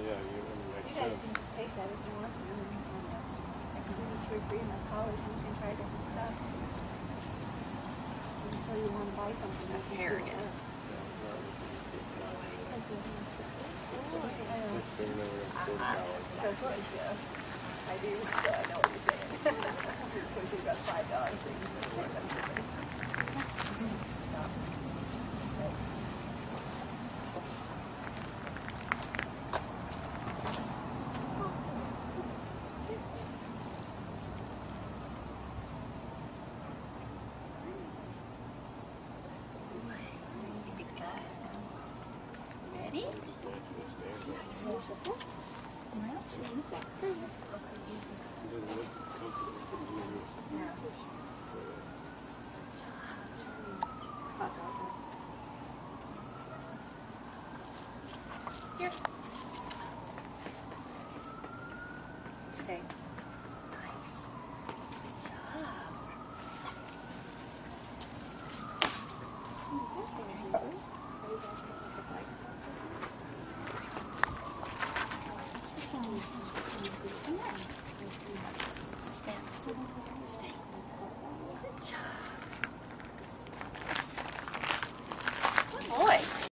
Yeah, you make You guys sense. can just take that if you want to. I can do it for free in my college. You can try different stuff. Until you want to buy something. Just hair again. Yeah, That's what he wants to do. it's been over $40. That's what I do, so I know what you're saying. So you've got $5 things. Stop. Ready? Well, she needs that. Hot dog. Here. Stay. Nice. Good job. Stand. Stay.